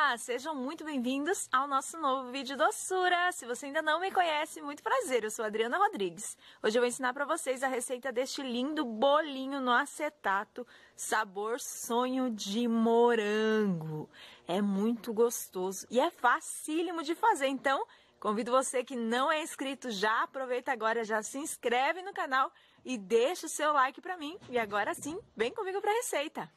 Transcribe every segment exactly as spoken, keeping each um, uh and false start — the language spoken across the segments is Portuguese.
Olá, sejam muito bem-vindos ao nosso novo vídeo doçura. Se você ainda não me conhece, muito prazer, eu sou a Adriana Rodrigues. Hoje eu vou ensinar para vocês a receita deste lindo bolinho no acetato, sabor sonho de morango. É muito gostoso e é facílimo de fazer, então convido você que não é inscrito, já aproveita agora, já se inscreve no canal e deixa o seu like para mim. E agora sim, vem comigo para a receita.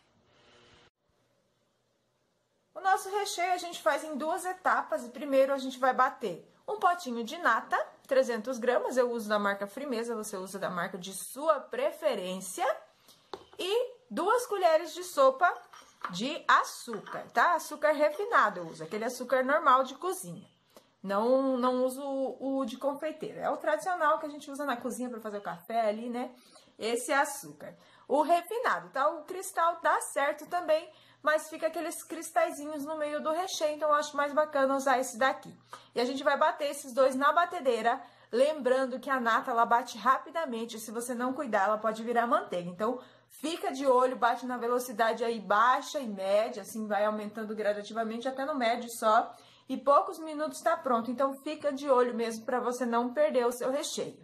O nosso recheio a gente faz em duas etapas. E primeiro a gente vai bater um potinho de nata, trezentos gramas, eu uso da marca Frimeza, você usa da marca de sua preferência. E duas colheres de sopa de açúcar, tá? Açúcar refinado eu uso, aquele açúcar normal de cozinha. Não, não uso o, o de confeiteiro, é o tradicional que a gente usa na cozinha para fazer o café ali, né? Esse é açúcar. O refinado, tá? O cristal dá certo também, mas fica aqueles cristalzinhos no meio do recheio, então eu acho mais bacana usar esse daqui. E a gente vai bater esses dois na batedeira, lembrando que a nata, ela bate rapidamente, se você não cuidar, ela pode virar manteiga. Então, fica de olho, bate na velocidade aí baixa e média, assim vai aumentando gradativamente até no médio só, e poucos minutos tá pronto. Então, fica de olho mesmo para você não perder o seu recheio.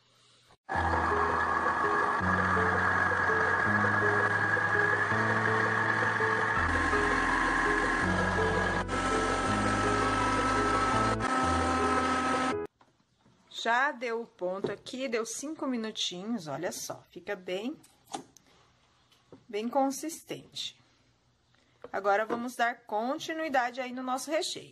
Já deu o ponto aqui, deu cinco minutinhos, olha só, fica bem, bem consistente. Agora, vamos dar continuidade aí no nosso recheio.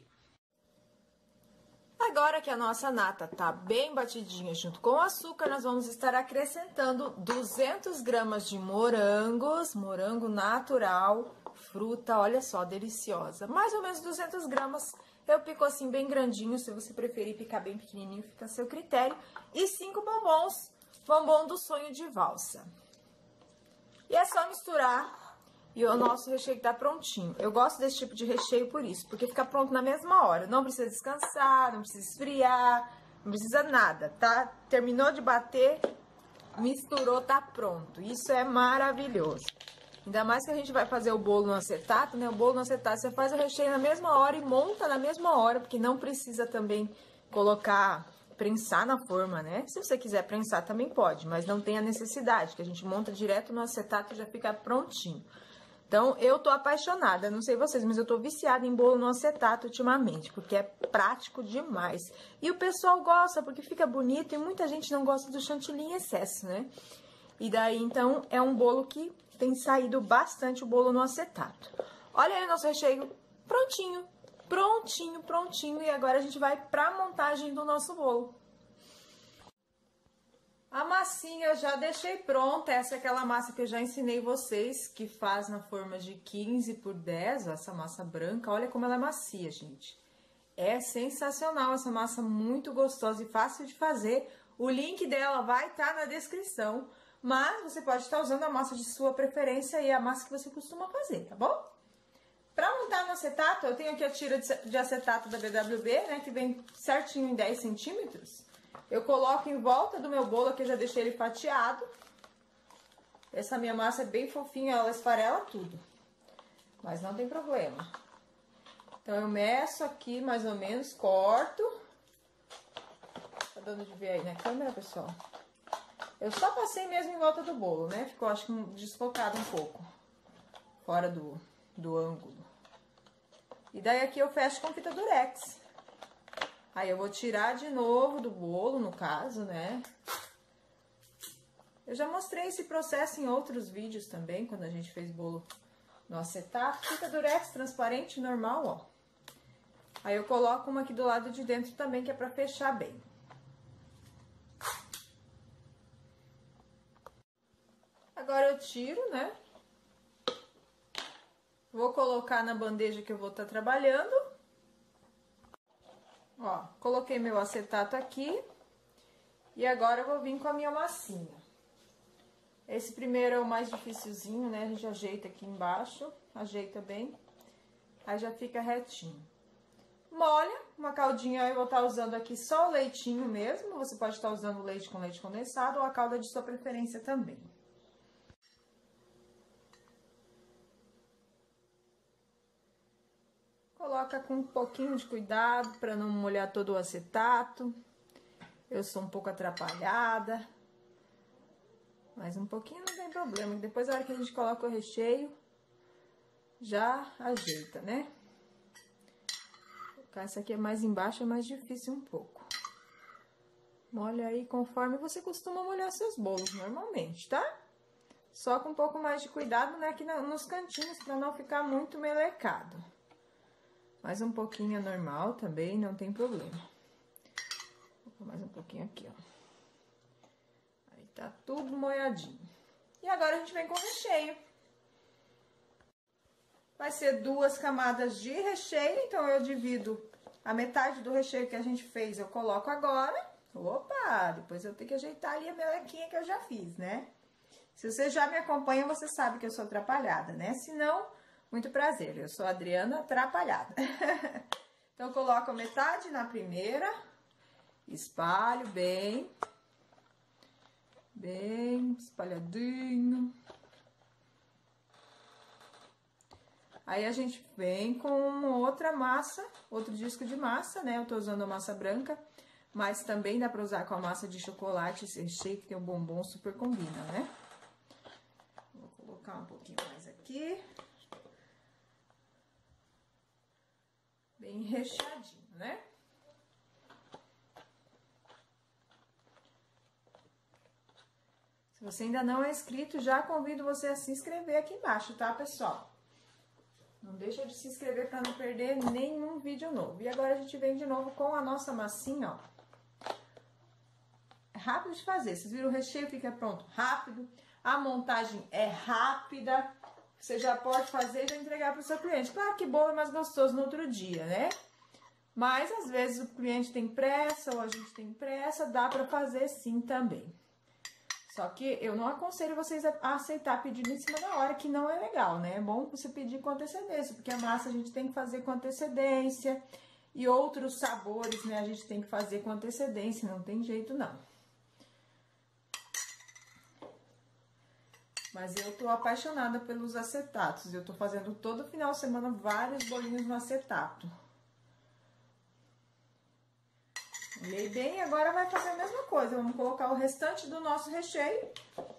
Agora que a nossa nata tá bem batidinha junto com o açúcar, nós vamos estar acrescentando duzentos gramas de morangos, morango natural, fruta, olha só, deliciosa. Mais ou menos duzentos gramas. Eu pico assim bem grandinho, se você preferir picar bem pequenininho, fica a seu critério. E cinco bombons, bombom do sonho de valsa. E é só misturar e o nosso recheio tá prontinho. Eu gosto desse tipo de recheio por isso, porque fica pronto na mesma hora. Não precisa descansar, não precisa esfriar, não precisa nada, tá? Terminou de bater, misturou, tá pronto. Isso é maravilhoso. Ainda mais que a gente vai fazer o bolo no acetato, né? O bolo no acetato, você faz o recheio na mesma hora e monta na mesma hora, porque não precisa também colocar, prensar na forma, né? Se você quiser prensar também pode, mas não tem a necessidade, que a gente monta direto no acetato e já fica prontinho. Então, eu tô apaixonada, não sei vocês, mas eu tô viciada em bolo no acetato ultimamente, porque é prático demais. E o pessoal gosta, porque fica bonito e muita gente não gosta do chantilly em excesso, né? E daí, então, é um bolo que tem saído bastante o bolo no acetato. Olha aí o nosso recheio prontinho, prontinho, prontinho. E agora a gente vai pra montagem do nosso bolo. A massinha eu já deixei pronta. Essa é aquela massa que eu já ensinei vocês, que faz na forma de quinze por dez, essa massa branca. Olha como ela é macia, gente. É sensacional essa massa, muito gostosa e fácil de fazer. O link dela vai estar na descrição. Mas você pode estar usando a massa de sua preferência e a massa que você costuma fazer, tá bom? Para montar no acetato, eu tenho aqui a tira de acetato da B W B, né, que vem certinho em dez centímetros. Eu coloco em volta do meu bolo, que eu já deixei ele fatiado. Essa minha massa é bem fofinha, ela esfarela tudo. Mas não tem problema. Então, eu meço aqui mais ou menos, corto. Tá dando de ver aí na câmera, pessoal? Eu só passei mesmo em volta do bolo, né? Ficou, acho que, desfocado um pouco. Fora do, do ângulo. E daí aqui eu fecho com fita durex. Aí eu vou tirar de novo do bolo, no caso, né? Eu já mostrei esse processo em outros vídeos também, quando a gente fez bolo no acetato. Fita durex transparente, normal, ó. Aí eu coloco uma aqui do lado de dentro também, que é pra fechar bem. Agora eu tiro, né? Vou colocar na bandeja que eu vou estar trabalhando. Ó, coloquei meu acetato aqui. E agora eu vou vir com a minha massinha. Esse primeiro é o mais dificilzinho, né? A gente ajeita aqui embaixo, ajeita bem. Aí já fica retinho. Molha, uma caldinha eu vou estar usando aqui só o leitinho mesmo. Você pode estar usando leite com leite condensado ou a calda de sua preferência também. Coloca com um pouquinho de cuidado para não molhar todo o acetato. Eu sou um pouco atrapalhada, mas um pouquinho não tem problema. Depois, na hora que a gente coloca o recheio, já ajeita, né? Colocar essa aqui é mais embaixo, é mais difícil um pouco. Molha aí conforme você costuma molhar seus bolos normalmente, tá? Só com um pouco mais de cuidado, né, aqui nos cantinhos, para não ficar muito melecado. Mais um pouquinho é normal também, não tem problema. Vou pôr mais um pouquinho aqui, ó. Aí tá tudo molhadinho. E agora a gente vem com o recheio. Vai ser duas camadas de recheio, então eu divido a metade do recheio que a gente fez, eu coloco agora. Opa, depois eu tenho que ajeitar ali a melequinha que eu já fiz, né? Se você já me acompanha, você sabe que eu sou atrapalhada, né? Se não, muito prazer, eu sou a Adriana Atrapalhada. Então, eu coloco a metade na primeira, espalho bem, bem espalhadinho. Aí, a gente vem com outra massa, outro disco de massa, né? Eu tô usando a massa branca, mas também dá pra usar com a massa de chocolate, esse recheio que tem um bombom, super combina, né? Vou colocar um pouquinho mais aqui. Bem recheadinho, né? Se você ainda não é inscrito, já convido você a se inscrever aqui embaixo, tá, pessoal? Não deixa de se inscrever para não perder nenhum vídeo novo. E agora a gente vem de novo com a nossa massinha, ó. É rápido de fazer. Vocês viram, o recheio fica pronto rápido. A montagem é rápida. Você já pode fazer e já entregar para o seu cliente. Claro que bolo é mais gostoso no outro dia, né? Mas às vezes o cliente tem pressa ou a gente tem pressa, dá para fazer sim também. Só que eu não aconselho vocês a aceitar pedido em cima da hora, que não é legal, né? É bom você pedir com antecedência, porque a massa a gente tem que fazer com antecedência. E outros sabores, né, a gente tem que fazer com antecedência, não tem jeito não. Mas eu tô apaixonada pelos acetatos, eu tô fazendo todo final de semana vários bolinhos no acetato. Olhei bem, agora vai fazer a mesma coisa, vamos colocar o restante do nosso recheio.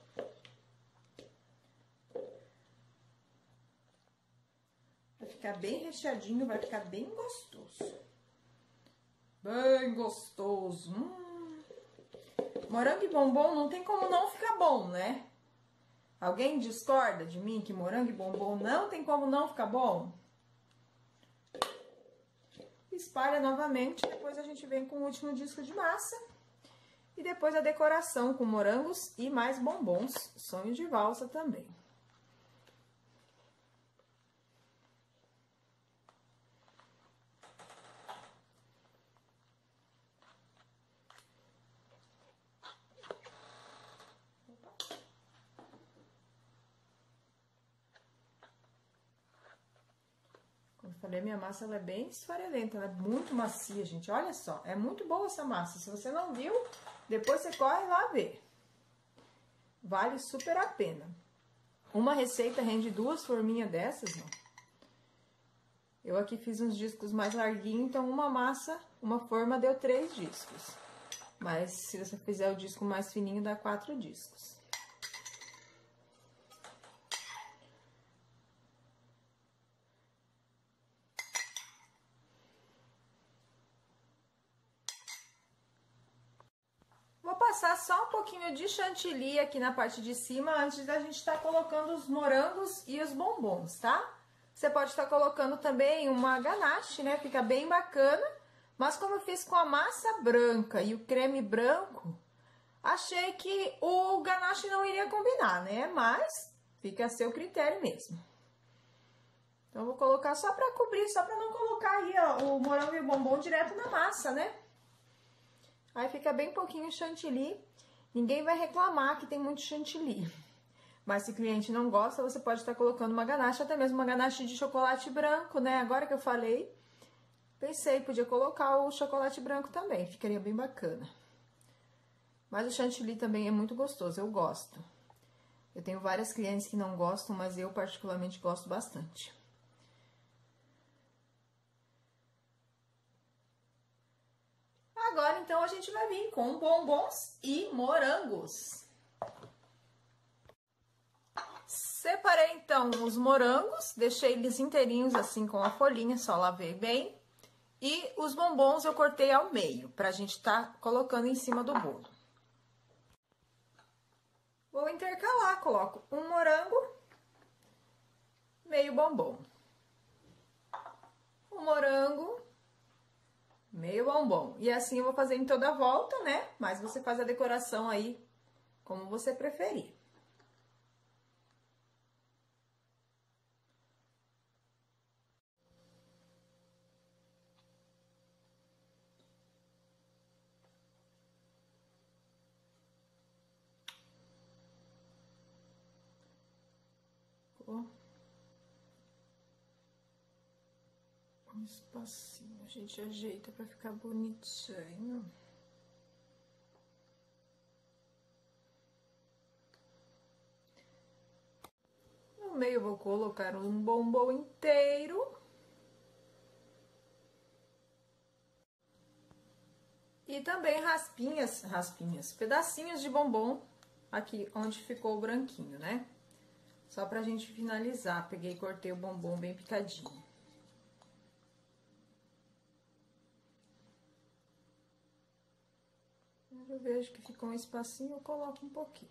Vai ficar bem recheadinho, vai ficar bem gostoso. Bem gostoso. Hum. Morango e bombom não tem como não ficar bom, né? Alguém discorda de mim que morango e bombom não tem como não ficar bom? Espalha novamente, depois a gente vem com o último disco de massa. E depois a decoração com morangos e mais bombons, sonho de valsa também. Como eu falei, minha massa ela é bem esfarelenta, ela é muito macia, gente. Olha só, é muito boa essa massa. Se você não viu, depois você corre lá ver. Vale super a pena. Uma receita rende duas forminhas dessas, ó. Eu aqui fiz uns discos mais larguinhos, então uma massa, uma forma deu três discos. Mas se você fizer o disco mais fininho, dá quatro discos. Vou passar só um pouquinho de chantilly aqui na parte de cima, antes da gente estar colocando os morangos e os bombons, tá? Você pode estar colocando também uma ganache, né? Fica bem bacana. Mas como eu fiz com a massa branca e o creme branco, achei que o ganache não iria combinar, né? Mas fica a seu critério mesmo. Então, eu vou colocar só pra cobrir, só pra não colocar aí, ó, o morango e o bombom direto na massa, né? Aí fica bem pouquinho chantilly. Ninguém vai reclamar que tem muito chantilly. Mas se o cliente não gosta, você pode estar colocando uma ganache, até mesmo uma ganache de chocolate branco, né? Agora que eu falei, pensei, podia colocar o chocolate branco também, ficaria bem bacana. Mas o chantilly também é muito gostoso, eu gosto. Eu tenho várias clientes que não gostam, mas eu particularmente gosto bastante. Agora, então, a gente vai vir com bombons e morangos. Separei, então, os morangos, deixei eles inteirinhos, assim, com a folhinha, só lavei bem. E os bombons eu cortei ao meio, pra gente tá colocando em cima do bolo. Vou intercalar, coloco um morango, meio bombom. Um morango, meio bombom. E assim eu vou fazer em toda a volta, né? Mas você faz a decoração aí como você preferir. Um espacinho, a gente ajeita pra ficar bonitinho. No meio eu vou colocar um bombom inteiro. E também raspinhas, raspinhas, pedacinhos de bombom aqui onde ficou o branquinho, né? Só pra gente finalizar, peguei e cortei o bombom bem picadinho. Eu vejo que ficou um espacinho, eu coloco um pouquinho.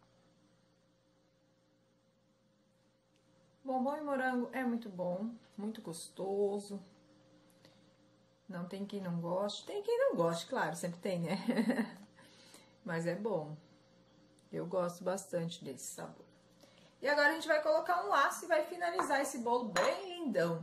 Bombom e morango é muito bom, muito gostoso. Não tem quem não goste. Tem quem não goste, claro, sempre tem, né? Mas é bom. Eu gosto bastante desse sabor. E agora a gente vai colocar um laço e vai finalizar esse bolo bem lindão.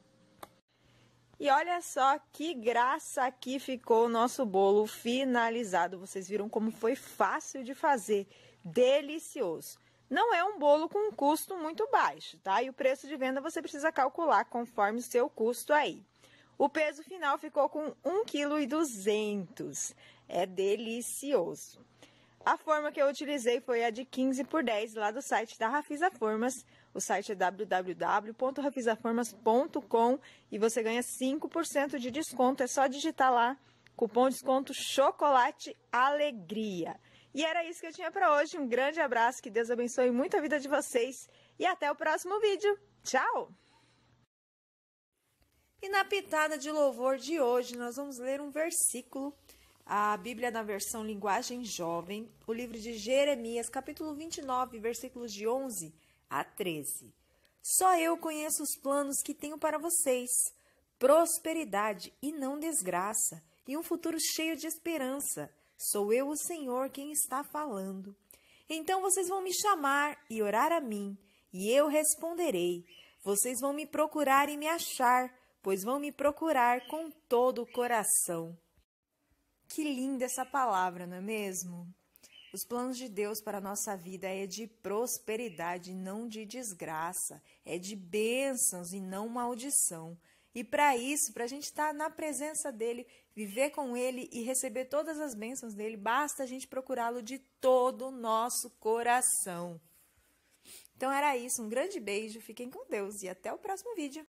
E olha só que graça que ficou o nosso bolo finalizado. Vocês viram como foi fácil de fazer, delicioso. Não é um bolo com um custo muito baixo, tá? E o preço de venda você precisa calcular conforme o seu custo aí. O peso final ficou com um vírgula duzentos quilos. É delicioso. A forma que eu utilizei foi a de quinze por dez, lá do site da Rafisa Formas. O site é w w w ponto rafisa formas ponto com e você ganha cinco por cento de desconto. É só digitar lá, cupom de desconto Chocolate Alegria. E era isso que eu tinha para hoje. Um grande abraço, que Deus abençoe muito a vida de vocês e até o próximo vídeo. Tchau! E na pitada de louvor de hoje, nós vamos ler um versículo. A Bíblia na versão linguagem jovem, o livro de Jeremias, capítulo vinte e nove, versículos de onze a treze. Só eu conheço os planos que tenho para vocês, prosperidade e não desgraça, e um futuro cheio de esperança. Sou eu, o Senhor, quem está falando. Então vocês vão me chamar e orar a mim, e eu responderei. Vocês vão me procurar e me achar, pois vão me procurar com todo o coração. Que linda essa palavra, não é mesmo? Os planos de Deus para a nossa vida é de prosperidade, não de desgraça. É de bênçãos e não maldição. E para isso, para a gente estar na presença dEle, viver com Ele e receber todas as bênçãos dEle, basta a gente procurá-lo de todo o nosso coração. Então era isso, um grande beijo, fiquem com Deus e até o próximo vídeo.